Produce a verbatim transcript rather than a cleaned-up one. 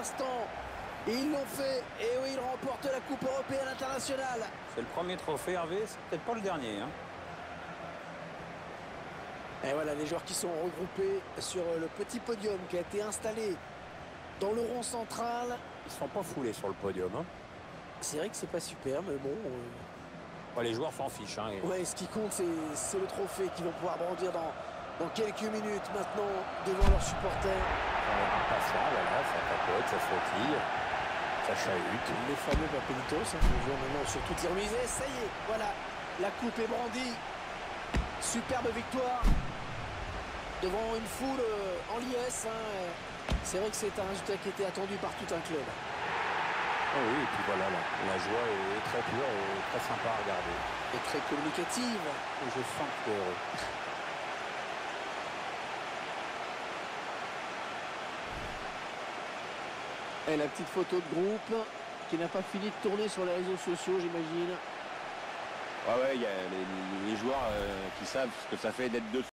l'instant. Et ils l'ont fait. Et oui, ils remportent la Coupe européenne internationale. C'est le premier trophée, Hervé. C'est peut-être pas le dernier. Hein. Et voilà, les joueurs qui sont regroupés sur le petit podium qui a été installé dans le rond central. Ils ne sont pas foulés sur le podium. Hein. C'est vrai que c'est pas super, mais bon... Euh... Ouais, les joueurs s'en fichent. Hein, et... Ouais, ce qui compte, c'est le trophée qu'ils vont pouvoir brandir dans, dans quelques minutes maintenant devant leurs supporters. Pas ça, voilà, ça tapote, ça sautille, ça chahute. Les fameux papelitos, hein, je vois maintenant sur toutes les remises. Et ça y est, voilà, la coupe est brandie. Superbe victoire devant une foule euh, en liesse. Hein. C'est vrai que c'est un résultat qui était attendu par tout un club. Oh oui, et puis voilà, la, la joie est très pure et très sympa à regarder. Et très communicative. Et je sens que t'es heureux. Et la petite photo de groupe qui n'a pas fini de tourner sur les réseaux sociaux, j'imagine. Ouais, ouais, il y a les, les joueurs euh, qui savent ce que ça fait d'être deux.